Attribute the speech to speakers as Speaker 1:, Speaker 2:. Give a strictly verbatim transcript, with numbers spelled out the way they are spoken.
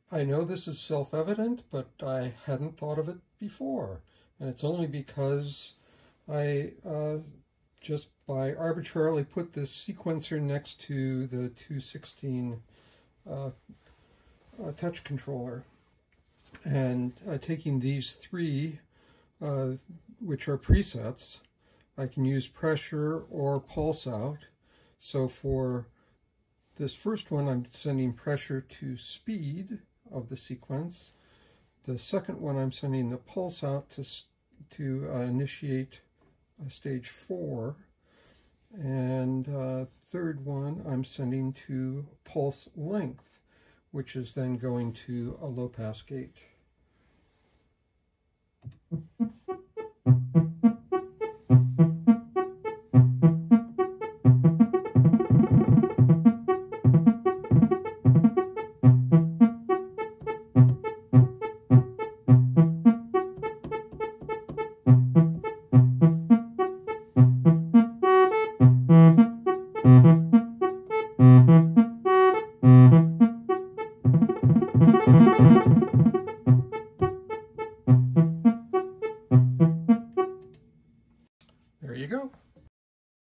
Speaker 1: I know this is self-evident, but I hadn't thought of it before. And it's only because I uh, just by arbitrarily put this sequencer next to the two sixteen uh, uh, touch controller. And uh, taking these three, uh, which are presets, I can use pressure or pulse out. So for this first one, I'm sending pressure to speed of the sequence. The second one, I'm sending the pulse out to, to uh, initiate uh, stage four. And uh, third one, I'm sending to pulse length, which is then going to a low-pass gate.